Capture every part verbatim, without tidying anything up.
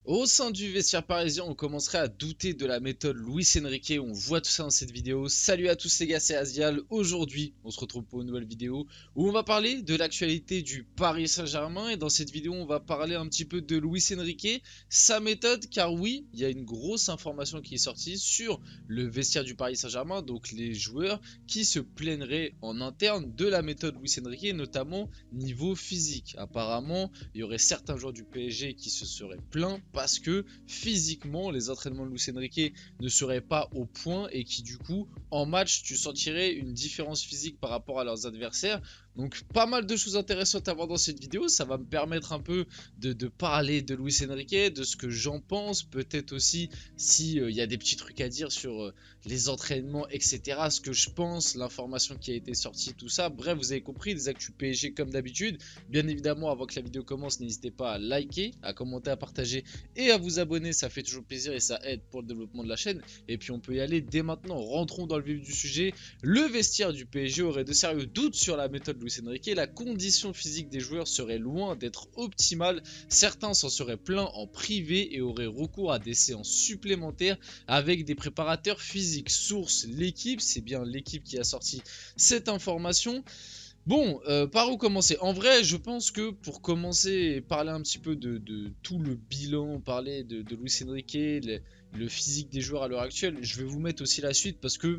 Au sein du vestiaire parisien, on commencerait à douter de la méthode Luis Enrique. On voit tout ça dans cette vidéo. Salut à tous les gars, c'est Azial. Aujourd'hui, on se retrouve pour une nouvelle vidéo où on va parler de l'actualité du Paris Saint-Germain. Et dans cette vidéo, on va parler un petit peu de Luis Enrique, sa méthode. Car oui, il y a une grosse information qui est sortie sur le vestiaire du Paris Saint-Germain. Donc les joueurs qui se plaigneraient en interne de la méthode Luis Enrique, notamment niveau physique. Apparemment, il y aurait certains joueurs du P S G qui se seraient plaints parce que physiquement les entraînements de Luis Enrique ne seraient pas au point et qui du coup en match tu sentirais une différence physique par rapport à leurs adversaires. Donc pas mal de choses intéressantes à voir dans cette vidéo, ça va me permettre un peu de, de parler de Luis Enrique, de ce que j'en pense, peut-être aussi s'il euh, y a des petits trucs à dire sur euh, les entraînements, et cetera. Ce que je pense, l'information qui a été sortie, tout ça. Bref, vous avez compris, des actus P S G comme d'habitude. Bien évidemment, avant que la vidéo commence, n'hésitez pas à liker, à commenter, à partager et à vous abonner, ça fait toujours plaisir et ça aide pour le développement de la chaîne. Et puis on peut y aller dès maintenant, rentrons dans le vif du sujet. Le vestiaire du P S G aurait de sérieux doutes sur la méthode Luis Enrique. La condition physique des joueurs serait loin d'être optimale. Certains s'en seraient plaints en privé et auraient recours à des séances supplémentaires avec des préparateurs physiques. Source l'équipe, c'est bien l'équipe qui a sorti cette information. Bon, euh, par où commencer? En vrai, je pense que pour commencer et parler un petit peu de, de tout le bilan, parler de, de Luis Enrique, le, le physique des joueurs à l'heure actuelle, je vais vous mettre aussi la suite parce que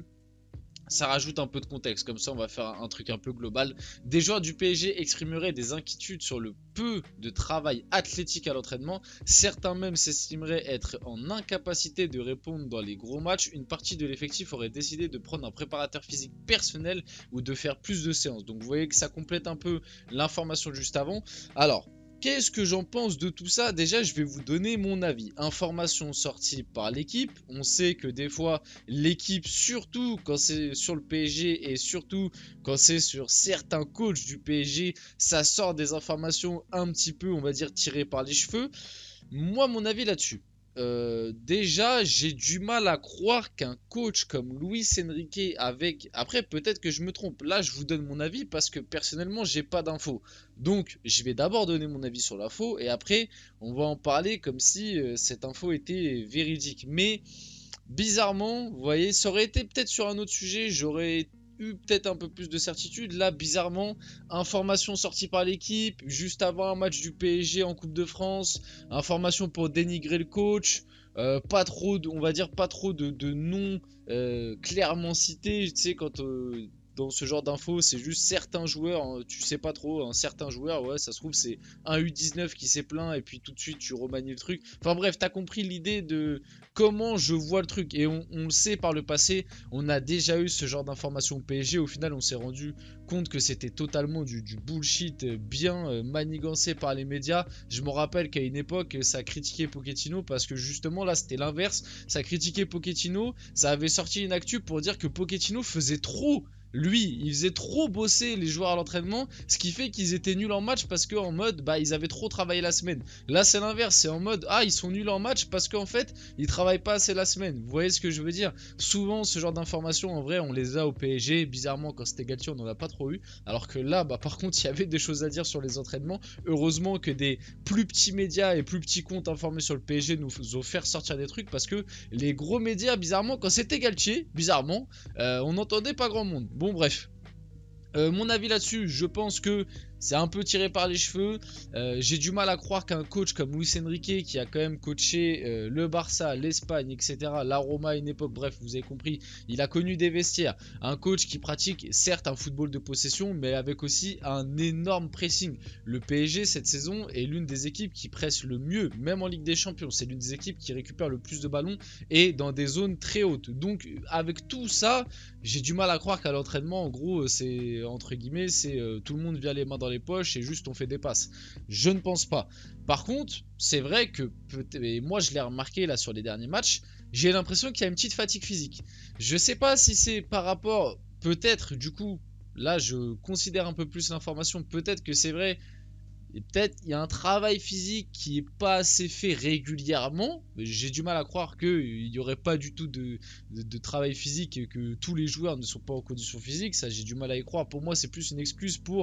ça rajoute un peu de contexte, comme ça on va faire un truc un peu global. Des joueurs du P S G exprimeraient des inquiétudes sur le peu de travail athlétique à l'entraînement. Certains même s'estimeraient être en incapacité de répondre dans les gros matchs. Une partie de l'effectif aurait décidé de prendre un préparateur physique personnel ou de faire plus de séances. Donc vous voyez que ça complète un peu l'information juste avant. Alors, qu'est-ce que j'en pense de tout ça? Déjà, je vais vous donner mon avis. Information sortie par l'équipe. On sait que des fois, l'équipe, surtout quand c'est sur le P S G et surtout quand c'est sur certains coachs du P S G, ça sort des informations un petit peu, on va dire, tirées par les cheveux. Moi, mon avis là-dessus. Euh, déjà, j'ai du mal à croire qu'un coach comme Luis Enrique avec... Après, peut-être que je me trompe. Là, je vous donne mon avis parce que personnellement, j'ai pas d'infos. Donc, je vais d'abord donner mon avis sur l'info et après, on va en parler comme si euh, cette info était véridique. Mais bizarrement, vous voyez, ça aurait été peut-être sur un autre sujet, j'aurais eu peut-être un peu plus de certitude. Là, bizarrement, information sortie par l'équipe, juste avant un match du P S G en Coupe de France, information pour dénigrer le coach, euh, pas trop, de, on va dire pas trop de, de noms euh, clairement cités, tu sais, quand... Euh, dans ce genre d'infos, c'est juste certains joueurs, hein, tu sais pas trop, un certain joueur, ouais, ça se trouve, c'est un U dix-neuf qui s'est plaint et puis tout de suite tu remanies le truc. Enfin bref, t'as compris l'idée de comment je vois le truc. Et on, on le sait par le passé, on a déjà eu ce genre d'informations au P S G. Au final, on s'est rendu compte que c'était totalement du, du bullshit bien euh, manigancé par les médias. Je me rappelle qu'à une époque, ça critiquait Pochettino parce que justement là, c'était l'inverse. Ça critiquait Pochettino, ça avait sorti une actu pour dire que Pochettino faisait trop. Lui, il faisait trop bosser les joueurs à l'entraînement, ce qui fait qu'ils étaient nuls en match parce qu'en mode, bah, ils avaient trop travaillé la semaine. Là, c'est l'inverse, c'est en mode, ah, ils sont nuls en match parce qu'en fait, ils travaillent pas assez la semaine. Vous voyez ce que je veux dire? Souvent, ce genre d'informations, en vrai, on les a au P S G. Bizarrement, quand c'était Galtier, on n'en a pas trop eu. Alors que là, bah, par contre, il y avait des choses à dire sur les entraînements. Heureusement que des plus petits médias et plus petits comptes informés sur le P S G nous ont fait sortir des trucs parce que les gros médias, bizarrement, quand c'était Galtier, bizarrement, euh, on n'entendait pas grand monde. Bon, bref. Euh, mon avis là-dessus, je pense que c'est un peu tiré par les cheveux. Euh, J'ai du mal à croire qu'un coach comme Luis Enrique, qui a quand même coaché euh, le Barça, l'Espagne, et cetera, la Roma à une époque, bref, vous avez compris, il a connu des vestiaires. Un coach qui pratique certes un football de possession, mais avec aussi un énorme pressing. Le P S G cette saison est l'une des équipes qui presse le mieux, même en Ligue des Champions. C'est l'une des équipes qui récupère le plus de ballons et dans des zones très hautes. Donc avec tout ça, j'ai du mal à croire qu'à l'entraînement, en gros, c'est entre guillemets, c'est euh, tout le monde vient les mains dans les poches et juste on fait des passes. Je ne pense pas. Par contre, c'est vrai que, et moi je l'ai remarqué là sur les derniers matchs, j'ai l'impression qu'il y a une petite fatigue physique. Je sais pas si c'est par rapport, peut-être du coup, là je considère un peu plus l'information, peut-être que c'est vrai. Et peut-être il y a un travail physique qui est pas assez fait régulièrement. J'ai du mal à croire qu'il n'y aurait pas du tout de, de, de travail physique et que tous les joueurs ne sont pas en condition physique. Ça, j'ai du mal à y croire. Pour moi, c'est plus une excuse pour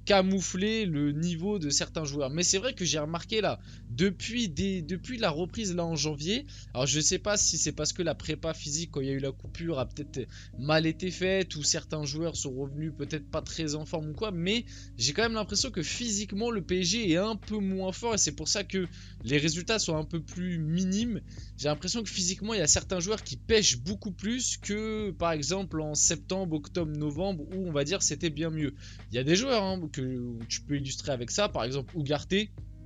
camoufler le niveau de certains joueurs. Mais c'est vrai que j'ai remarqué là, depuis, des, depuis la reprise là en janvier, alors je sais pas si c'est parce que la prépa physique quand il y a eu la coupure a peut-être mal été faite ou certains joueurs sont revenus peut-être pas très en forme ou quoi, mais j'ai quand même l'impression que physiquement le P S G est un peu moins fort et c'est pour ça que les résultats sont un peu plus minimes. J'ai l'impression que physiquement il y a certains joueurs qui pêchent beaucoup plus que par exemple en septembre, octobre, novembre où on va dire c'était bien mieux. Il y a des joueurs hein, que tu peux illustrer avec ça, par exemple Ugarte.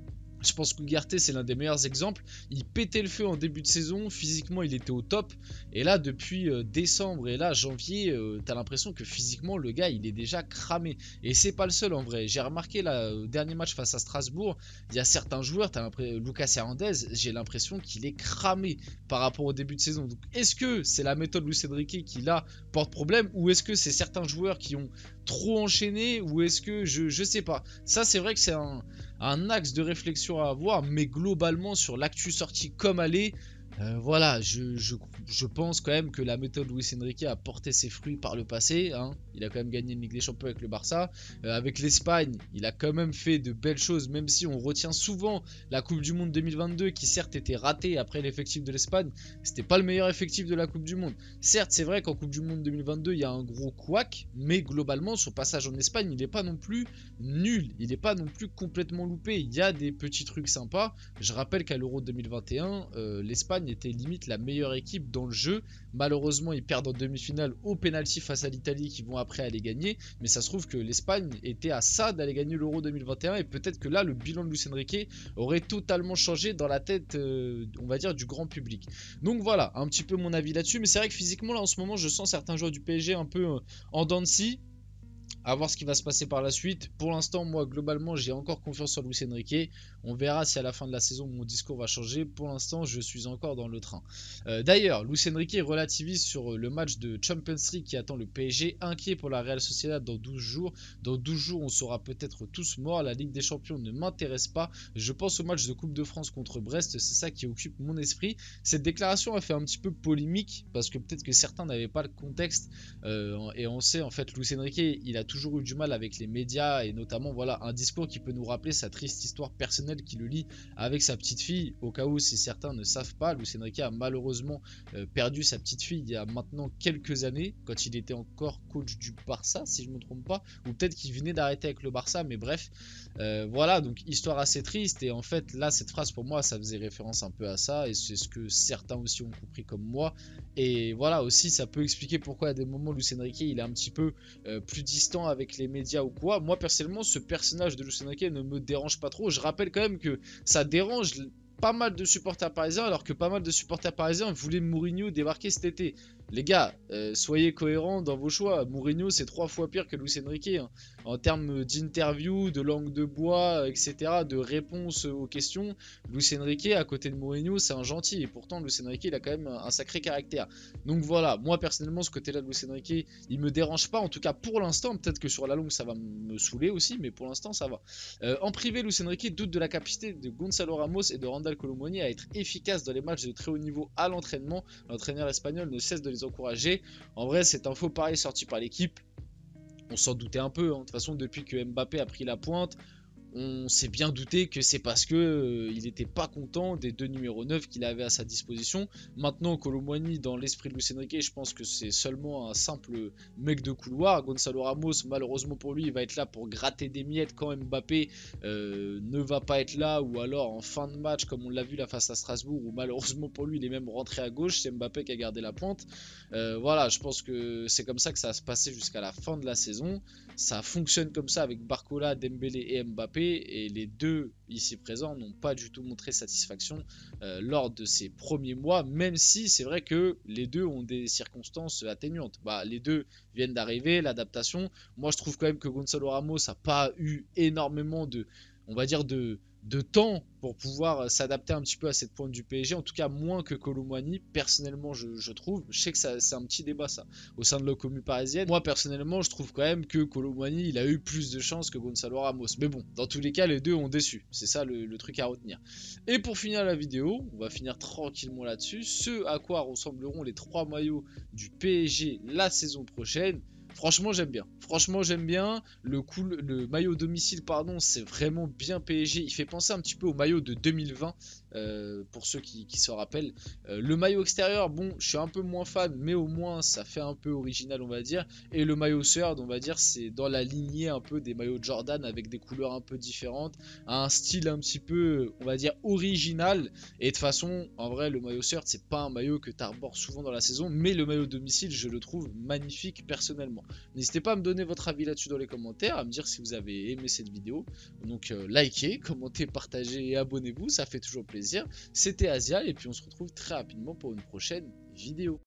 Je pense qu'Ugarte c'est l'un des meilleurs exemples. Il pétait le feu en début de saison, physiquement il était au top. Et là depuis euh, décembre et là janvier, euh, t'as l'impression que physiquement le gars il est déjà cramé. Et c'est pas le seul en vrai. J'ai remarqué là au dernier match face à Strasbourg, il y a certains joueurs, t'as l'impression, Lucas Hernandez, j'ai l'impression qu'il est cramé par rapport au début de saison. Donc est-ce que c'est la méthode Luis Enrique qui là porte problème ou est-ce que c'est certains joueurs qui ont trop enchaîné ou est-ce que je, je sais pas. Ça c'est vrai que c'est un, un axe de réflexion à avoir, mais globalement sur l'actu sortie comme aller, euh, voilà, je, je, je pense quand même que la méthode Luis Enrique a porté ses fruits par le passé. Hein. Il a quand même gagné une Ligue des Champions avec le Barça. Euh, avec l'Espagne, il a quand même fait de belles choses, même si on retient souvent la Coupe du Monde deux mille vingt-deux qui certes était ratée après l'effectif de l'Espagne. C'était pas le meilleur effectif de la Coupe du Monde. Certes, c'est vrai qu'en Coupe du Monde deux mille vingt-deux, il y a un gros couac, mais globalement, son passage en Espagne, il n'est pas non plus nul. Il n'est pas non plus complètement loupé. Il y a des petits trucs sympas. Je rappelle qu'à l'Euro deux mille vingt et un, euh, l'Espagne était limite la meilleure équipe dans le jeu. Malheureusement, ils perdent en demi-finale au penalty face à l'Italie qui vont après aller gagner. Mais ça se trouve que l'Espagne était à ça d'aller gagner l'Euro deux mille vingt et un et peut-être que là, le bilan de Luis Enrique aurait totalement changé dans la tête, euh, on va dire, du grand public. Donc voilà, un petit peu mon avis là-dessus. Mais c'est vrai que physiquement, là, en ce moment, je sens certains joueurs du P S G un peu euh, en dents de scie. À voir ce qui va se passer par la suite. Pour l'instant, moi, globalement, j'ai encore confiance en Luis Enrique. On verra si à la fin de la saison, mon discours va changer. Pour l'instant, je suis encore dans le train. Euh, D'ailleurs, Luis Enrique relativise sur le match de Champions League qui attend le P S G. Inquiet pour la Real Sociedad dans douze jours. Dans douze jours, on sera peut-être tous morts. La Ligue des Champions ne m'intéresse pas. Je pense au match de Coupe de France contre Brest. C'est ça qui occupe mon esprit. Cette déclaration a fait un petit peu polémique parce que peut-être que certains n'avaient pas le contexte. Euh, et on sait, en fait, Luis Enrique, il a toujours eu du mal avec les médias et notamment voilà un discours qui peut nous rappeler sa triste histoire personnelle qui le lie avec sa petite fille. Au cas où si certains ne savent pas, Luis Enrique a malheureusement euh, perdu sa petite fille il y a maintenant quelques années quand il était encore coach du Barça si je me trompe pas, ou peut-être qu'il venait d'arrêter avec le Barça, mais bref euh, voilà, donc histoire assez triste. Et en fait là cette phrase pour moi ça faisait référence un peu à ça et c'est ce que certains aussi ont compris comme moi. Et voilà aussi ça peut expliquer pourquoi à des moments Luis Enrique il est un petit peu euh, plus distant avec les médias ou quoi. Moi personnellement ce personnage de Luis Enrique ne me dérange pas trop. Je rappelle quand même que ça dérange pas mal de supporters parisiens alors que pas mal de supporters parisiens voulaient Mourinho débarquer cet été. Les gars, euh, soyez cohérents dans vos choix. Mourinho c'est trois fois pire que Luis Enrique hein. En termes d'interview, de langue de bois, et cetera, de réponses aux questions, Luis Enrique à côté de Mourinho c'est un gentil et pourtant Luis Enrique il a quand même un sacré caractère. Donc voilà, moi personnellement ce côté là de Luis Enrique il me dérange pas, en tout cas pour l'instant. Peut-être que sur la longue ça va me saouler aussi, mais pour l'instant ça va. Euh, en privé, Luis Enrique doute de la capacité de Gonzalo Ramos et de Randal Kolo Muani à être efficaces dans les matchs de très haut niveau à l'entraînement. L'entraîneur espagnol ne cesse de les encourager. En vrai c'est un faux pari sorti par l'équipe. On s'en doutait un peu, hein. De toute façon depuis que Mbappé a pris la pointe, on s'est bien douté que c'est parce que euh, il n'était pas content des deux numéros neuf qu'il avait à sa disposition. Maintenant, Kolo Muani, dans l'esprit de Luis Enrique, je pense que c'est seulement un simple mec de couloir. Gonzalo Ramos, malheureusement pour lui, il va être là pour gratter des miettes quand Mbappé euh, ne va pas être là, ou alors en fin de match, comme on l'a vu là face à Strasbourg, où malheureusement pour lui, il est même rentré à gauche. C'est Mbappé qui a gardé la pointe. Euh, voilà, je pense que c'est comme ça que ça va se passer jusqu'à la fin de la saison. Ça fonctionne comme ça avec Barcola, Dembélé et Mbappé. Et les deux ici présents n'ont pas du tout montré satisfaction euh, lors de ces premiers mois, même si c'est vrai que les deux ont des circonstances atténuantes. Bah, les deux viennent d'arriver, l'adaptation. Moi, je trouve quand même que Gonzalo Ramos n'a pas eu énormément de, on va dire, de, de temps pour pouvoir s'adapter un petit peu à cette pointe du P S G, en tout cas moins que Kolo Muani, personnellement je, je trouve. Je sais que c'est un petit débat ça au sein de la commune parisienne. Moi personnellement je trouve quand même que Kolo Muani il a eu plus de chance que Gonzalo Ramos, mais bon, dans tous les cas les deux ont déçu, c'est ça le, le truc à retenir. Et pour finir la vidéo, on va finir tranquillement là-dessus, ce à quoi ressembleront les trois maillots du P S G la saison prochaine. Franchement, j'aime bien. Franchement, j'aime bien. Le, cool, le maillot domicile, pardon, c'est vraiment bien P S G. Il fait penser un petit peu au maillot de deux mille vingt, euh, pour ceux qui, qui se rappellent. Euh, le maillot extérieur, bon, je suis un peu moins fan, mais au moins, ça fait un peu original, on va dire. Et le maillot third, on va dire, c'est dans la lignée un peu des maillots de Jordan, avec des couleurs un peu différentes, un style un petit peu, on va dire, original. Et de toute façon, en vrai, le maillot third, c'est pas un maillot que tu arbores souvent dans la saison, mais le maillot domicile, je le trouve magnifique personnellement. N'hésitez pas à me donner votre avis là-dessus dans les commentaires, à me dire si vous avez aimé cette vidéo. Donc euh, likez, commentez, partagez et abonnez-vous, ça fait toujours plaisir. C'était Asia et puis on se retrouve très rapidement pour une prochaine vidéo.